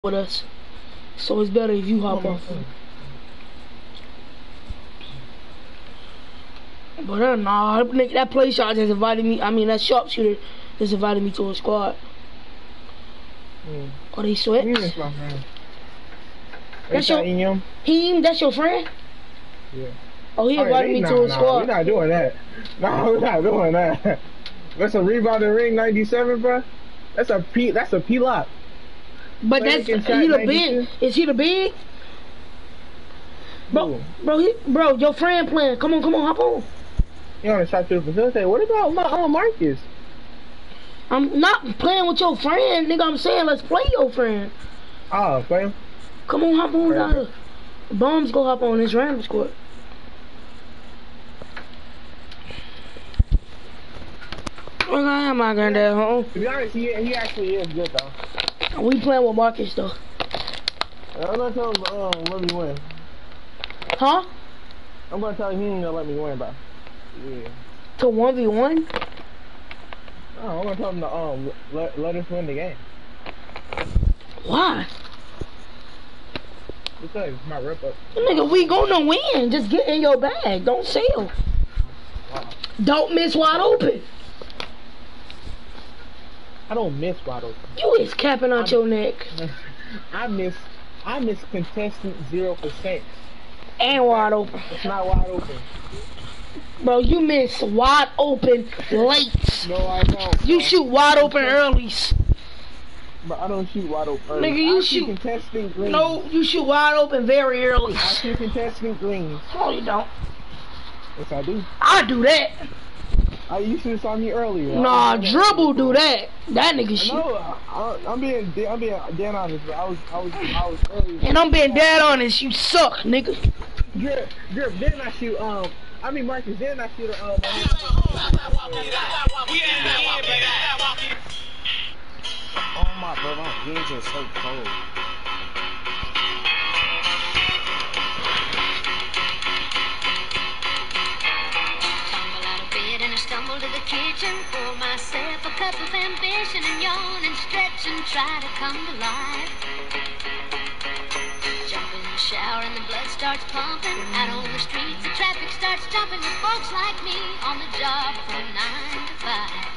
with us, so it's better if you hop off. But nah, that play shot just invited me. I mean, that sharpshooter just invited me to a squad. Oh, they sweat. That's your him. That's your friend. Yeah. Oh, he invited me to a squad. We're not doing that. No, we're not doing that. That's a rebounding ring 97, bro. That's a P lock. But that's he the big. Is he the big? Bro, your friend playing. Come on, hop on. You want to shot to the facility? What about my Marcus? I'm not playing with your friend, nigga. I'm saying let's play your friend. Oh, play him. Come on, hop on down. Bombs go hop on this random squad. What I am my granddad home? To be honest, he actually is good though. We playing with Marcus though. I'm gonna tell him let me win. Huh? I'm gonna tell him he ain't gonna let me win, bro. Yeah. To 1v1? Oh, I'm gonna tell him to let us win the game. Why? Because it's my rip up. Nigga, we gonna win. Just get in your bag. Don't sell. Wow. Don't miss wide open. I don't miss wide open. You is capping out your neck. I miss contestant 0%. And wide open. It's not wide open. Bro, you miss wide open late. No, I don't. You shoot wide open early. But I don't shoot wide open early. Nigga, you I shoot contestant greens. No, you shoot wide open very early. I shoot contestant greens. No, you don't. Yes, I do. I do that. You should have saw me earlier. Nah, Dribble do that. That nigga shit. No, I'm being dead honest, but I was early. And I'm being dead honest. You suck, nigga. Drip, didn't I shoot? Marcus, didn't I shoot? Oh my brother, my games are so cold. Stumble to the kitchen, pour myself a cup of ambition and yawn and stretch and try to come to life. Jump in the shower and the blood starts pumping. Out on the streets, the traffic starts jumping with folks like me on the job from 9 to 5.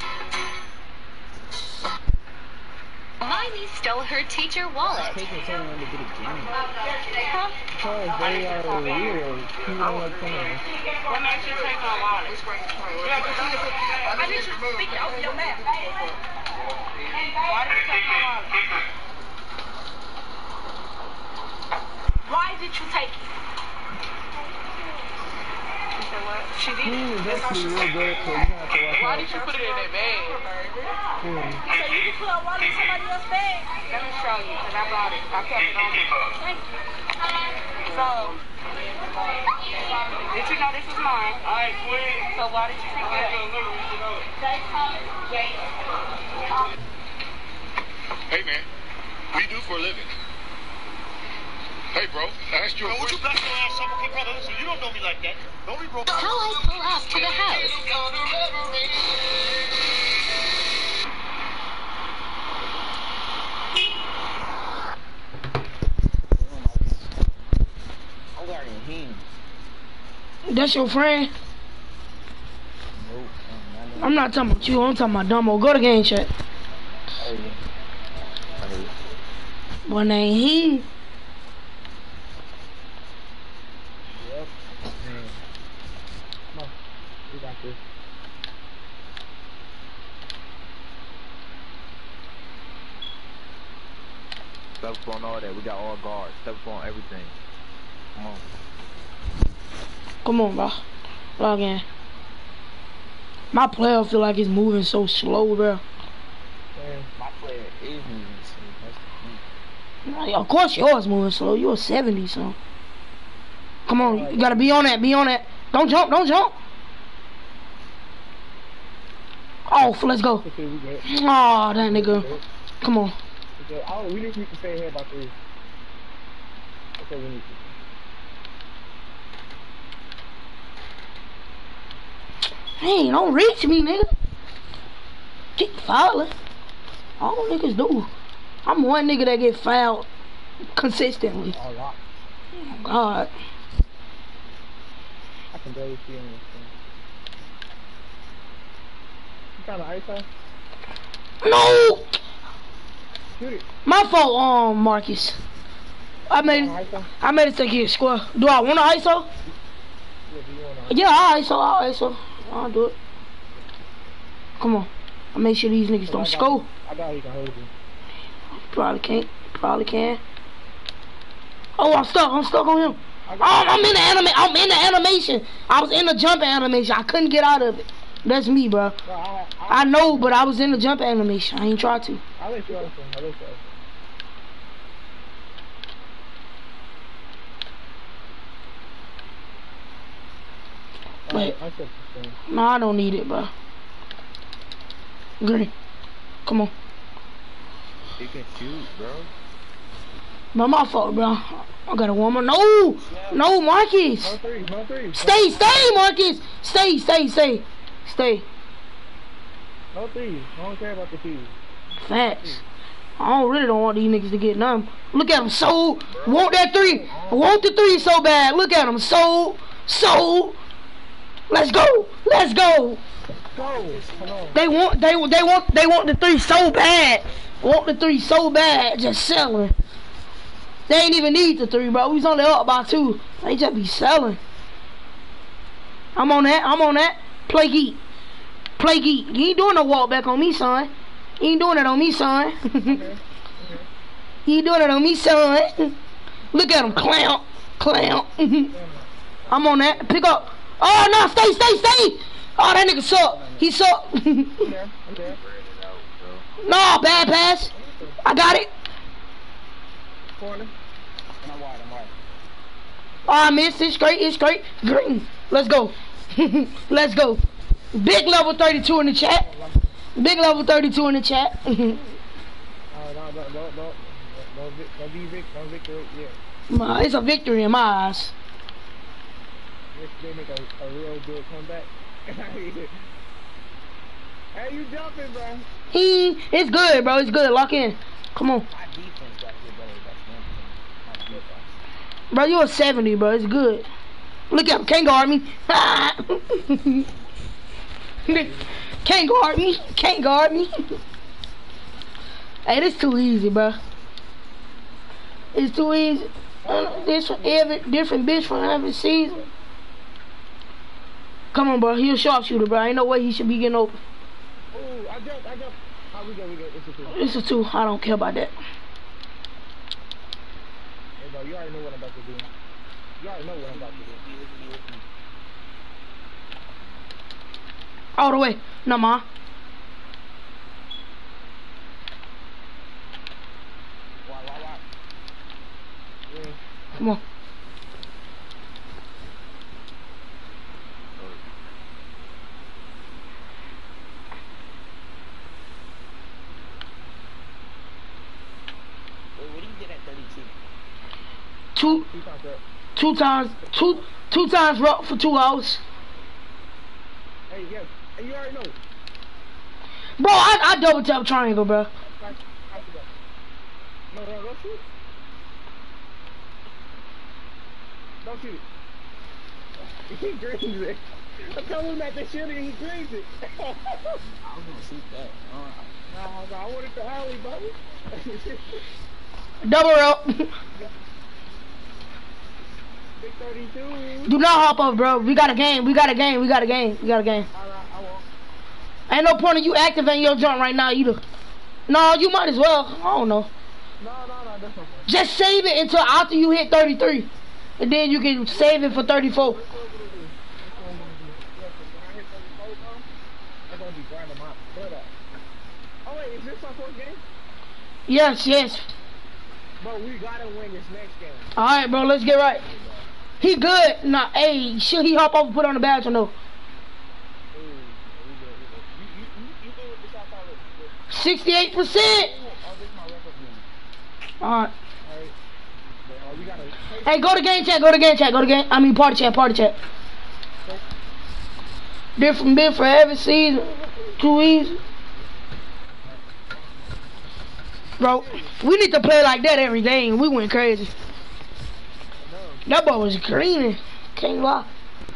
My niece stole her teacher wallet. Taking someone to get a game. Huh? Because they are weird. People don't like playing. What makes you take my wallet? I need you to speak it over your mouth. Why did you take my wallet? Why did you take it? She said what? She did. That's actually real good. So you have to watch. Why did you put it in that bag? So you can put a wallet in somebody else's bag? Let me show you, because I brought it. I kept it on me. Thank you. So, did you know this was mine? So why did you take it? Hey man, what do you do for a living? Hey bro, I asked you a question. Would you bless your ass up, okay, brother? Listen, you don't know me like that. Don't be broke. How I pull up to the house. That's your friend? I'm not talking about you. I'm talking about Dumbo. Go to game chat. Boy, name he. Yep. Come on. We got this. Step on all that. We got all guards. Step on everything. Come on. Come on, bro. Log in. My player feel like it's moving so slow, bro. Man, My player is moving slow. That's the Of course yours moving slow. You're 70, so. Come on, you gotta be on that. Be on that. Don't jump. Don't jump. Oh, let's go. okay, we good. Oh, that nigga. Come on. Okay, we just need to stay here about 3. Okay, we need to. Hey, don't reach me, nigga. Keep fouling. All niggas do. I'm one nigga that get fouled consistently. A lot. Oh, God. I can barely see him in this thing. You trying to ISO? No! Shoot it. My fault, Marcus. I made it think he square. Do I want to ISO? Yeah, do you want to Yeah, I'll ISO. I'll do it. Come on. I'll make sure these niggas don't score. I got he can hold you. Probably can't. Probably can. Oh, I'm stuck on him. I'm in the animation. I was in the jumping animation. I couldn't get out of it. That's me, bro. No, I know, but I was in the jumping animation. I ain't tried to. I'll let you ISO. Wait. No, I don't need it, bro. Green. Come on. You can shoot, bro. But my fault, bro. I got a woman. No, Marcus. No three. Stay, Marcus. Stay. No threes. I don't care about the threes. Facts. I don't want these niggas to get none. Look at them, so want that three. Want the three so bad. Look at them, so. Let's go. Go. They want the three so bad. Want the three so bad. Just selling. They ain't even need the three, bro. We was only up by 2. They just be selling. I'm on that. Play geek. You ain't doing no walk back on me, son. You ain't doing it on me, son. Okay. You ain't doing it on me, son. Look at him, clown. I'm on that. Pick up. Oh, no, stay. Oh, that nigga suck. He suck. I'm there. No, bad pass. I got it. Corner. I'm wide. Oh, I missed. It's great. Green. Let's go. Big level 32 in the chat. Don't victory yet. It's a victory in my eyes. They make a real good comeback. Hey, you jumping, bro? It's good, bro. It's good. Lock in. Come on. My defense got good, bro. That's one thing. Bro, you a 70, bro. It's good. Look at him. Can't guard me. Can't guard me. Hey, this too easy, bro. It's too easy. This for different bitch from every season. Come on, bro. He a sharpshooter, bro. Ain't no way he should be getting open. Oh, I jumped. Oh, we good. It's a 2. I don't care about that. Hey, bro, you already know what I'm about to do. All the way. No, ma. Why? Yeah. Come on. Wait, what do you get at 32? Two times rock for 2 hours. Hey, yeah. Hey, you already know. Bro, I double tap triangle, bro. No, don't shoot. Don't shoot it. He greens it. I'm telling him that they shoot it, he greens it. I was gonna shoot that. Nah, I wanted the alley, buddy. Double rope. Big 32. Do not hop off, bro. We got a game. Alright, I won't. Ain't no point in you activating your jump right now either. No, you might as well. I don't know. No, that's no point. Just save it until after you hit 33. And then you can save it for 34. Oh wait, is this our fourth game? Yes. Bro, we gotta win this next game. Alright, bro, let's get right. He good. Nah, hey, should he hop off and put on the badge or no? You good with the shot already? 68%. Oh, this is my record game. Alright. Alright. We gotta... Hey, go to game chat. Party chat. Different bit for every season. Too easy. Bro, we need to play like that every game. We went crazy. That boy was greening. Can't lie.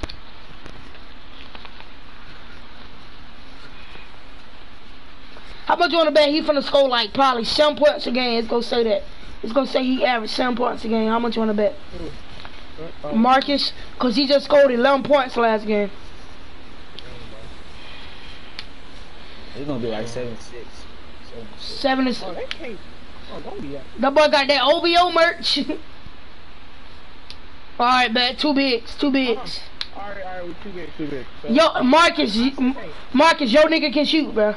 How much you want to bet he finna score like probably 7 points a game? It's gonna say that. It's gonna say he averaged 7 points a game. How much you want to bet? Marcus, cause he just scored 11 points last game. It's gonna be like 7-6. 7-6. Oh, they can't. Oh, don't be that. That boy got that OVO merch. Alright, bet. 2 bigs. 2 bigs. Alright, we 2 bigs. So, Yo, Marcus, your nigga can shoot, bro.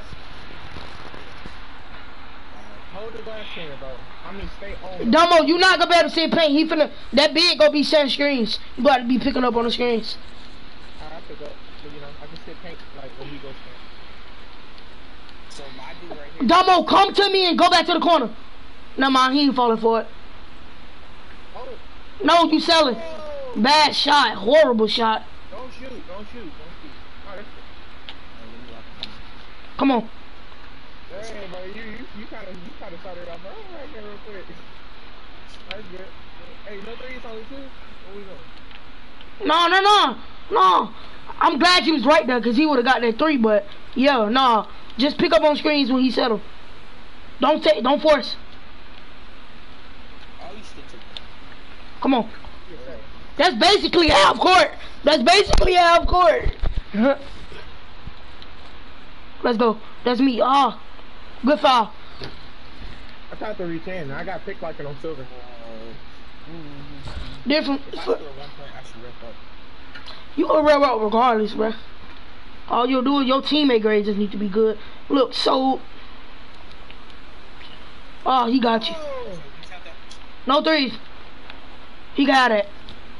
hold the glass cleaner, bro. I mean, stay on. Dumbo, you not gonna be able to see paint. He finna, that big gonna be setting screens. You gotta be picking up on the screens. I pick up, but you know, I can sit paint like when he goes paint. So my dude right here. Dumbo, come to me and go back to the corner. Never mind, he ain't falling for it. Oh. No, you selling. Oh. Bad shot, horrible shot. Don't shoot. Oh, that's it. Come on. Hey, bro, you kind of started off right there real quick. That's good. Hey, no threes only 2? Where we going? No. I'm glad you was right there because he would have got that 3, but yeah, nah. Just pick up on screens when he settle. Don't force. Oh, you stick to it. Come on. That's basically half court. Let's go. That's me. Good foul. I tried to reach in. I got picked like it on silver. Different. If I score 1 point, I should rip up. You gonna rep up regardless, bruh. All you'll do is your teammate grades just need to be good. Look, so. Oh, he got you. No threes. He got it.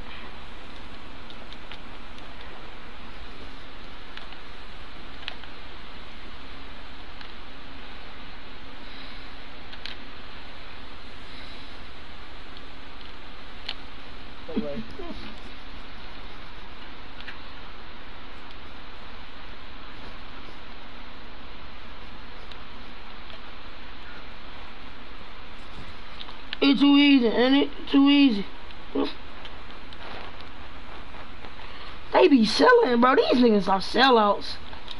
It's too easy, ain't it? Too easy. They be selling, bro. These niggas are sellouts.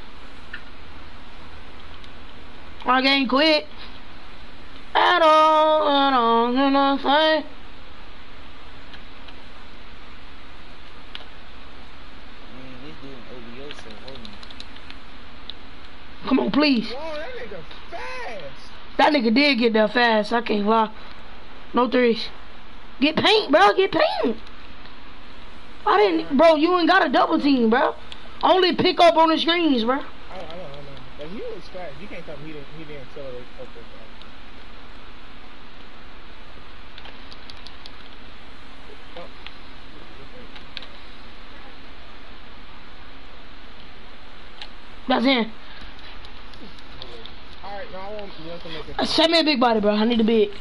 I can't quit at all, nothing. Come on, please. Whoa, that nigga fast. That nigga did get there fast. I can't lie. No threes. Get paint, bro. Get paint. I didn't, bro. You ain't got a double team, bro. Only pick up on the screens, bro. I know. But he was fast. You can't tell me he didn't accelerate up there fast. That's in. Alright, now I want to make it. Send me a big body, bro. I need a big.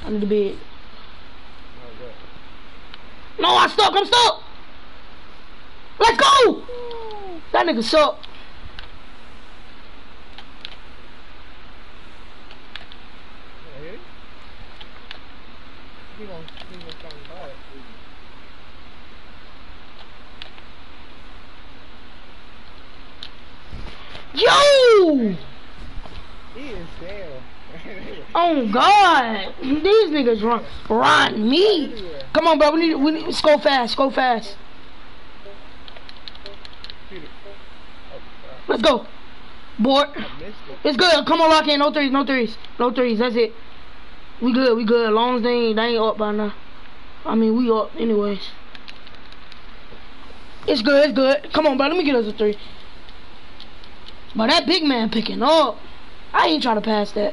No, I'm stuck. Let's go. That nigga suck. Yo! He is there. Oh God! These niggas run me. Come on, bro. We need to go fast. Let's go. Board. It's good. Come on, lock in. No threes. That's it. We good. As long as they ain't up by now. I mean, we up anyways. It's good. Come on, bro. Let me get us a 3. But that big man picking up. I ain't trying to pass that.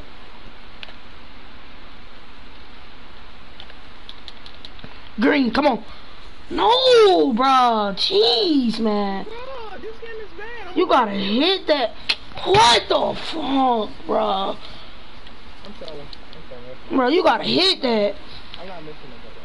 Green, come on. No, bro. Jeez, man. Bro, this game is bad. You gotta hit that. What the fuck, bro? I'm sorry. Bro, you gotta hit that. I'm not missing it, bro.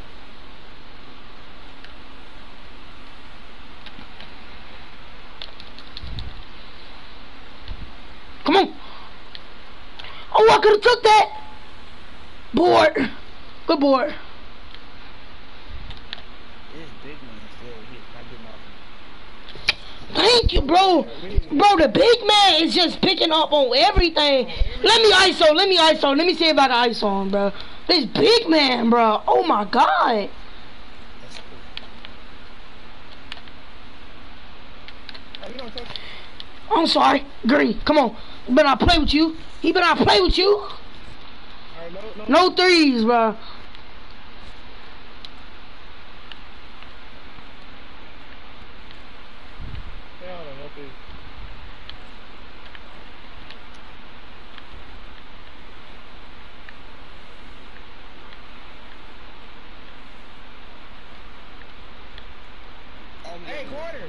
Come on. Oh, I could've took that. Board. Good board. This big man still hit. Not getting off. Thank you, bro. Bro, the big man is just picking up on everything. Let me ISO. Let me see if I can ISO him, bro. This big man, bro. Oh my God. I'm sorry. Green, come on. He better not play with you. He better not play with you. No threes, bro. Hey, Quarter.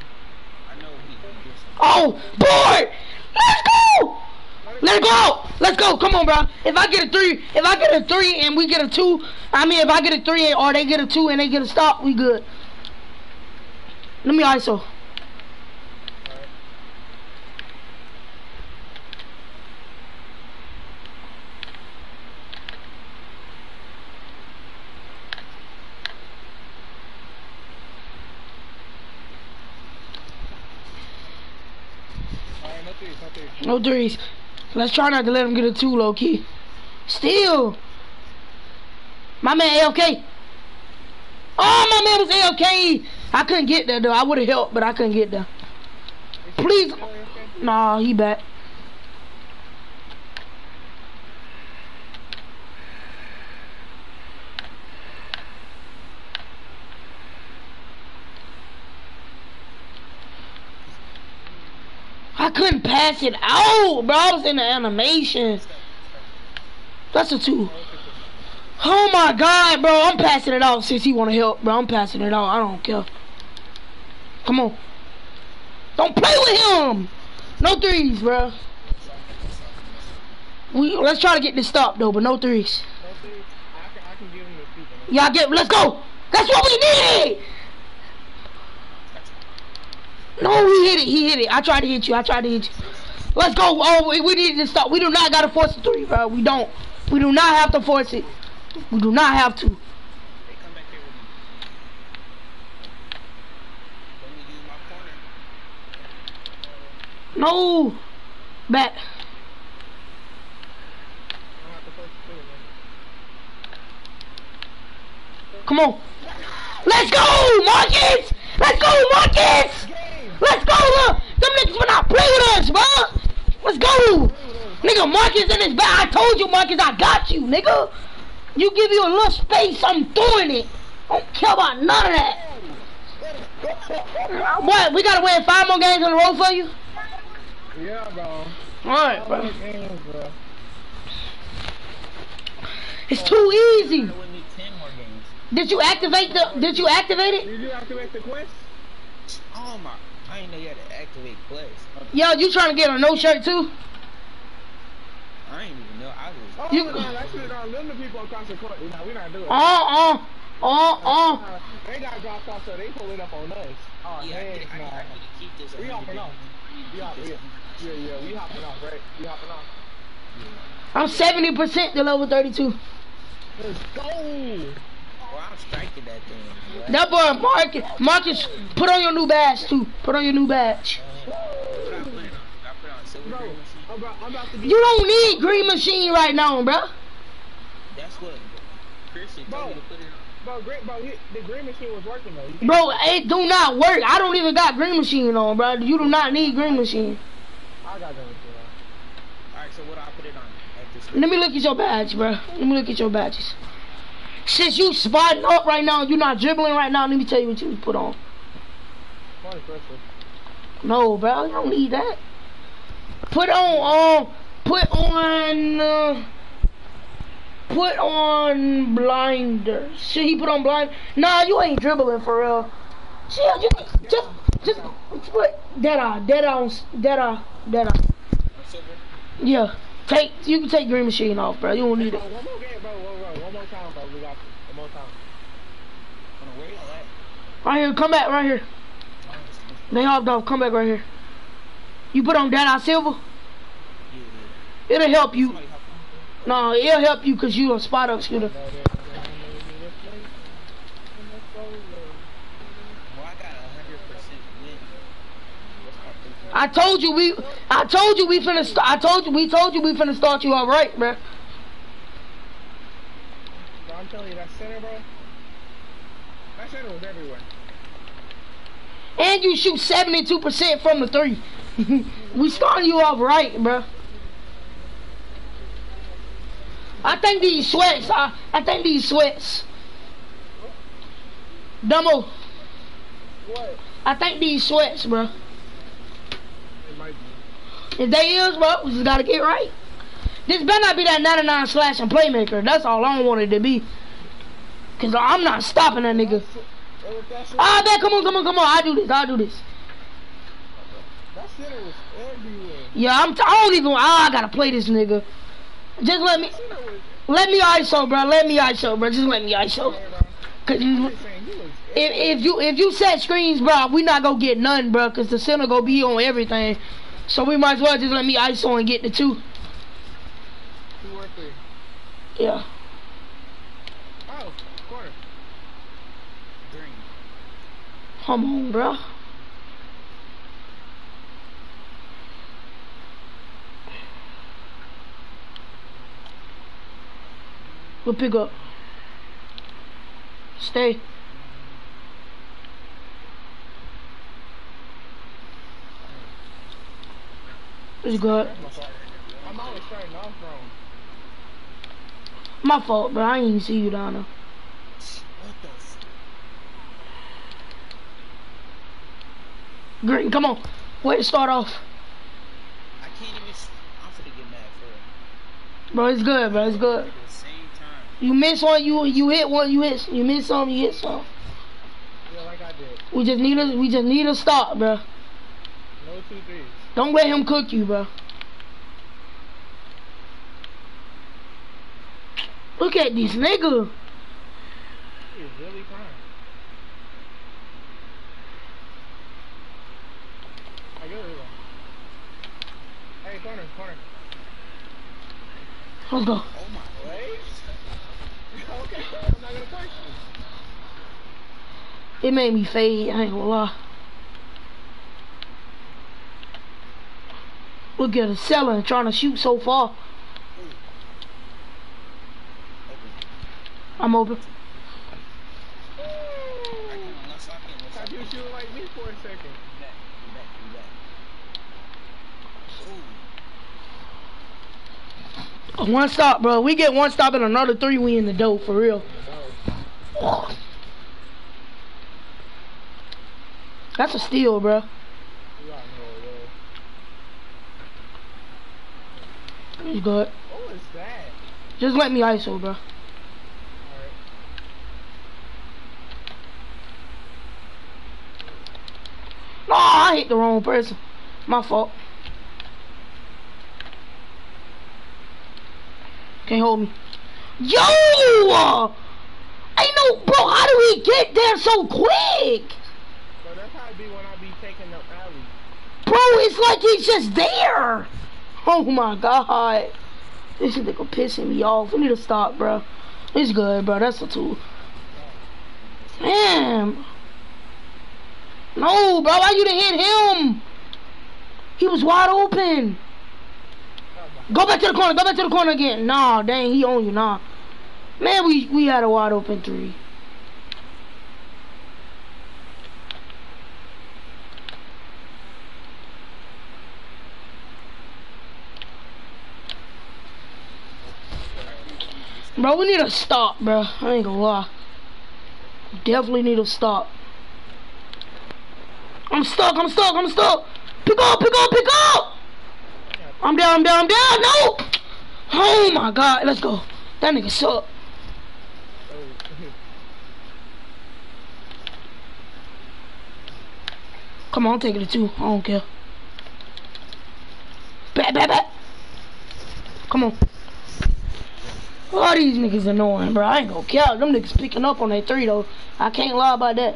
Oh, board! Let's go! Let's go! Let's go! Come on, bro. If I get a three and we get a two, I mean if I get a three or they get a two and they get a stop, we good. Let me ISO. No threes. Let's try not to let him get a two, low key. Still. My man AFK. Oh, my man was AFK. I couldn't get there, though. I would have helped, but I couldn't get there. Please. Nah, he back. I couldn't pass it out, bro. I was in the animation. That's a two. Oh my God, bro. I'm passing it out since he want to help, bro. I'm passing it out. I don't care. Come on. Don't play with him. No threes, bro. Let's try to get this stop, though, but no threes. I can give him a few. Y'all let's go. That's what we need. No, he hit it. I tried to hit you. Let's go. Oh, we need to stop. We do not gotta force the three, bro. We do not have to force it. We do not have to. Hey, come back here with me. Let me use my corner. No. Back. Come on. Let's go, Marcus. Let's go, Marcus. Let's go, look. Them niggas will not play with us, bro. Let's go. Nigga, Marcus in his back. I told you, Marcus, I got you, nigga. You give you a little space, I'm throwing it. I don't care about none of that. What, we gotta win 5 more games in a row for you? Yeah, bro. Alright, bro. Games, bro. It's too easy. We need 10 more games. Did you activate it? Did you activate the quest? Oh my, I didn't know you had to activate quest. Yo, you trying to get a no shirt too? I ain't even know. I just. Oh, You- no, that's it. Them the people across the court. No, we not doing it. They got dropped off, so they pull it up on us. Oh, Yeah, I need to keep this. We hopping off. We hopping off, right? We hopping off. I'm 70% to level 32. Let's go. Well, I'm striking that thing. Boy. That boy Marcus, put on your new badge too. Put on your new badge. What I put it on? I put it on silver Bro, green machine. I'm about to be. You don't need green machine right now, bro. That's what Christian told me to put it on. Bro, the green machine was working though. Bro, it do not work. I don't even got green machine on, bro. You do not need green machine. I got green machine on. Alright, so what do I put it on? At this Let me look at your badge, bro. Let me look at your badges. Since you spotting up right now, you not dribbling right now, let me tell you what you put on. No, bro, you don't need that. Put on blinders. Should he put on blind? Nah, you ain't dribbling for real. Chill, just put dead on. Yeah, you can take green machine off, bro. You don't need it. One more game, bro. One more time, bro. We got one more time. where y'all at? Right here, come back right here. They hopped off, come back right here. You put on Dead Eye Silver? Yeah. It'll help you. Somebody hop on. No, it'll help you because you a spot up shooter. Boy, I got 100% win. What's my I told you we finna start you all right, bruh. Bro, I'm telling you, that center, bro. That center was everywhere. And you shoot 72% from the 3. We starting you off right, bruh. I think these sweats. I think these sweats. Dumbo. What? I think these sweats, bruh. It might be. If they is, bro, we just gotta get right. This better not be that 99 slashing playmaker. That's all I want it to be. Cause I'm not stopping that nigga. Ah, bet, come on. I do this. That center was everywhere. Yeah, I don't even. I gotta play this nigga. Just let me ISO, bro. Let me ISO, bro. Just let me ISO. Cause if you set screens, bro, we not gonna get none, bro. Cause the center gonna be on everything. So we might as well just let me ISO and get the 2. 2 or 3. Yeah. Oh, corner. green? Come on, bro. We'll pick up. Stay. It's good. I'm always starting off wrong. My fault, bro. I ain't even see you down there. What the f? Green, come on. Way to start off. I can't even. I'm finna get mad for it. Bro, it's good, bro. It's good. At the same time. You miss one, you hit one, you miss some, you hit some. Yeah, like I did. We just need a stop, bro. No 2 3s. Don't let him cook you, bro. Look at this nigga. He is really fine. I go here. Hey, corner. Let's go. Oh my legs. Okay, I'm not gonna punch you. It made me fade, I ain't gonna lie. Look at a seller trying to shoot so far. I'm open. Thought you were shooting like me for a second. One stop, bro. We get one stop and another 3, we in the dough, for real. That's a steal, bro. He's good. What was that? Just let me ISO, bro. Alright. No, I hit the wrong person. My fault. Can't hold me. Yo! Ain't no, bro, how do we get there so quick? Bro, that's how it be when I be taking the alley. Bro, it's like he's just there. Oh my god. This nigga pissing me off. We need to stop, bro. It's good, bro. That's a 2. Damn. No, bro. Why you didn't hit him? He was wide open. Go back to the corner. Go back to the corner again. Nah, dang. He on you. Nah. Man, we had a wide open 3. Bro, we need to stop, bro. I ain't gonna lie. Definitely need to stop. I'm stuck. Pick up. I'm down. No! Oh my god. Let's go. That nigga suck. Come on, take it to 2. I don't care. Back. Come on. All these niggas annoying, bro. I ain't gonna care. Them niggas picking up on that 3 though. I can't lie about that.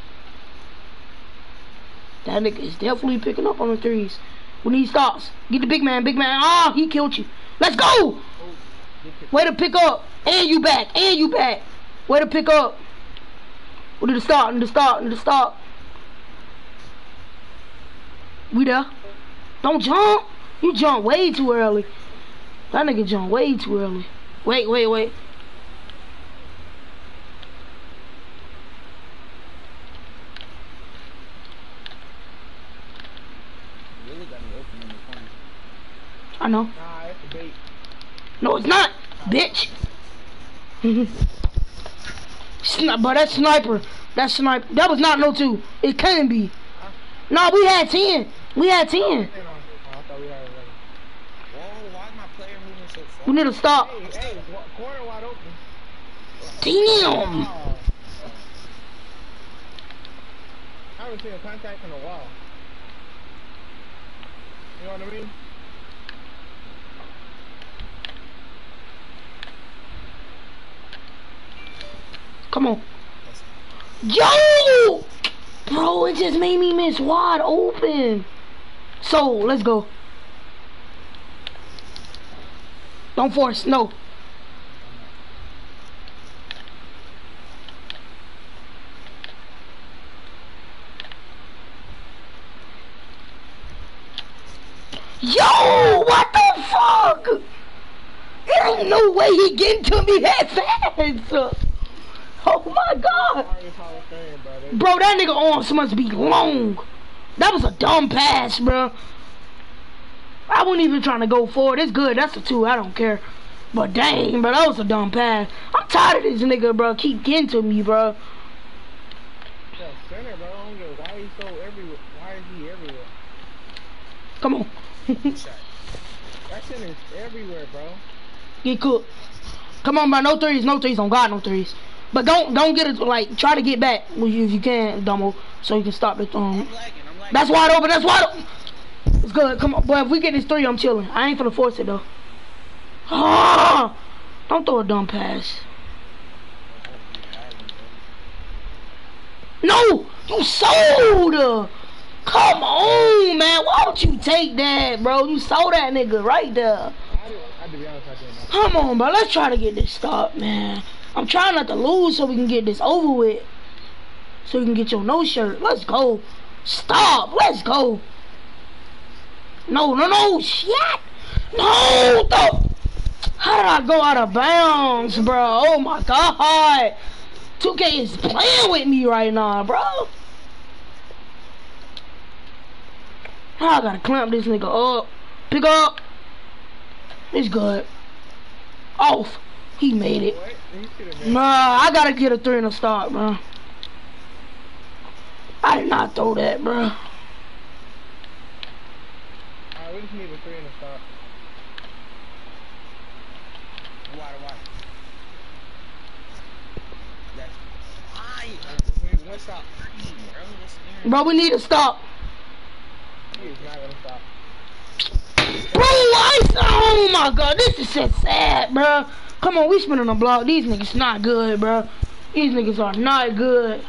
That nigga is definitely picking up on the 3s. We need stops. Get the big man. Ah, he killed you. Let's go! Way to pick up. And you back. And you back. Way to pick up. We need to start. Need to start. Need to start. We there. Don't jump. You jump way too early. That nigga jump way too early. Wait. Really got me open in the corner. I know. Nah, that's the bait. No, it's not, bitch. But that's sniper. That's sniper. That was not no 2. It couldn't be. No, we had 10. We had 10. Oh, I thought we had 11. Whoa, why is my player moving so far? We need to stop. Hey, corner wide open. Damn. Oh. I haven't seen a contact in a while. You know what I mean? Come on. Yo! Bro, it just made me miss wide open. So, let's go. Don't force. No. Yo! What the fuck? There ain't no way he getting to me that fast. Oh my god. Bro, that nigga arms must be long. That was a dumb pass, bro. I wasn't even trying to go forward. It's good. That's a 2. I don't care. But dang, bro, that was a dumb pass. I'm tired of this nigga, bro. Keep getting to me, bro. Yeah, center, bro. I don't get why he's so everywhere. Why is he everywhere? Come on. That center is everywhere, bro. Get cooked. Come on, bro. No threes. No threes. On God, no threes. But don't get it. Like, try to get back if you can, Dumbo, so you can stop the I'm lagging. That's wide open. That's wide open. It's good. Come on, boy. If we get this 3, I'm chilling. I ain't finna force it though. Ah! Don't throw a dumb pass. No, you sold. Come on, man. Why would you take that, bro? You sold that nigga right there. I to be honest, I didn't know. Come on, bro. Let's try to get this stopped, man. I'm trying not to lose so we can get this over with. So you can get your no shirt. Let's go. Stop. Let's go. No. Shit. No. How did I go out of bounds, bro? Oh, my God. 2K is playing with me right now, bro. I gotta clamp this nigga up. Pick up. It's good. Off. He made it. Nah, I gotta get a 3 in the start, bro. I did not throw that, bro. Alright, we just need a 3 in the start. Why? That's fine. One stop. Bro, we need to stop. He is not gonna stop. Bro, oh my God, this is just sad, bro. Come on, we spinning the block. These niggas not good, bro. These niggas are not good.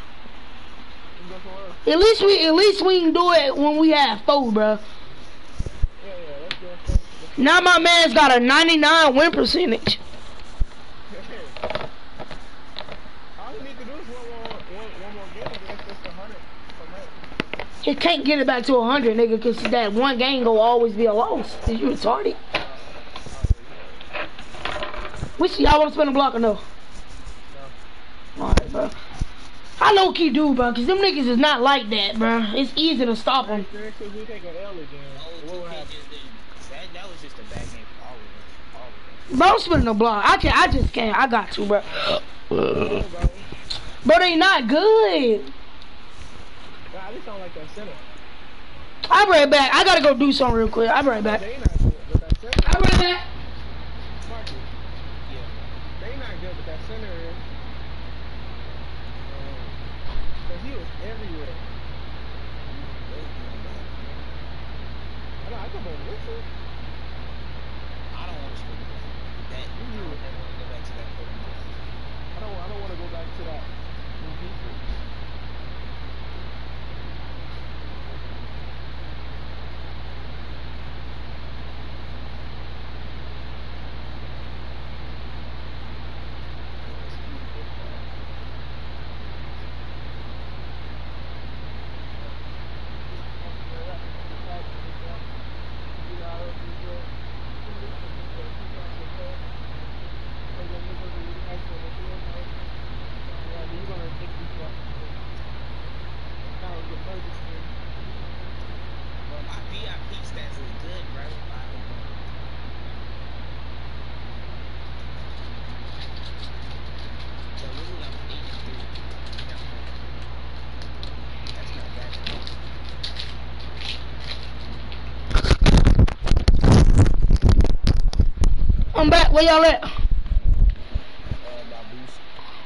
At least we can do it when we have 4, bro. Yeah, let's go. Now my man's got a 99 win percentage. All you need to do is one more game against just 100 from it. He can't get it back to 100, nigga, because that one game gonna always be a loss. Is you retarded? Which y'all want to spin a block or no? No. Alright, bro. I know what he do, bro, because them niggas is not like that, bro. It's easy to stop them. If we take an L again, what will happen? That was just a bad game for all of us. Bro, I'm spinning a block. I just can't. I got to, bro. Bro, they not good. Nah, this sound like that center. I'll be right back. I gotta go do something real quick. I'll be right back. They not good, but that center. I'll be right back. Marcus. Yeah. They not good, but that center is. Cause he was everywhere. I come on, listen. I don't want to speak about that. I would never want to go back to that program. I don't want to go back to that. come back. Where y'all at? By Boost.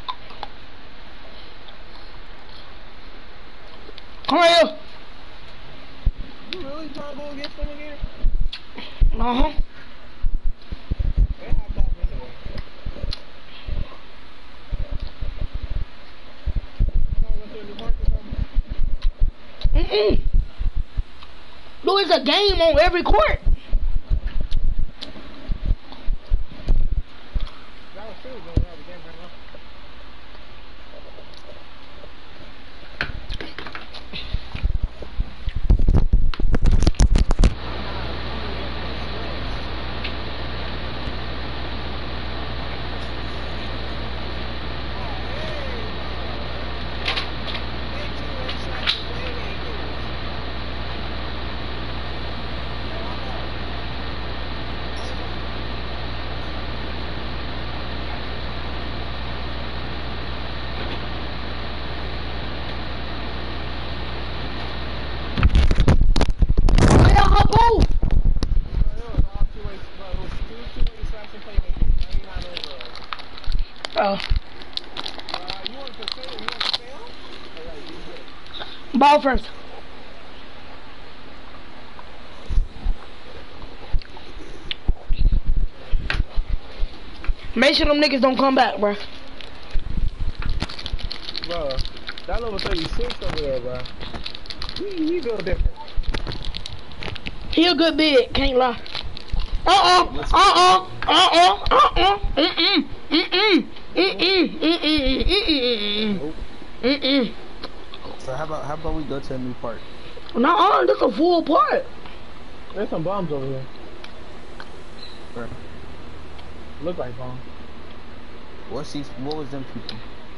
Come here. You really trying to go against them again? Uh-huh. They hop off anyway. There's a game on every court. That was true, but we have a game right now. Ball first. Make sure them niggas don't come back, bro. Bro, that level 36 over there, bro. He built different. He a good big, can't lie. So how about we go to a new park? Nuh-uh, that's a full part. There's some bombs over here. Where? Look like bombs. What was them people?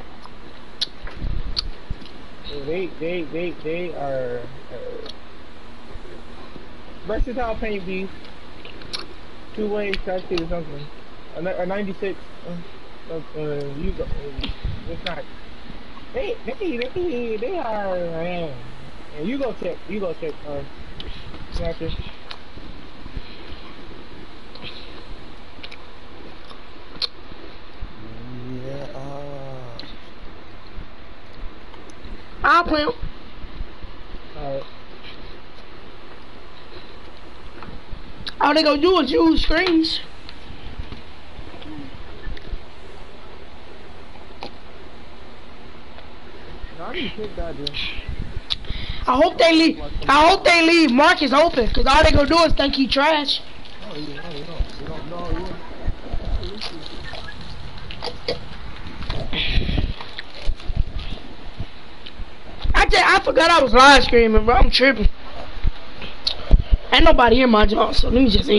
They are versatile paint beef. 2-way trash or something. A 96. You go. It's not. They are. Man. You go check. Snatcher. Yeah. I'll play him. Alright. All they gonna do is use screens. I didn't pick that, dude. I hope they leave Marcus open, cause all they gonna do is think he trash. No, you don't know. I forgot I was live streaming, bro. I'm tripping. Ain't nobody in my job, so let me just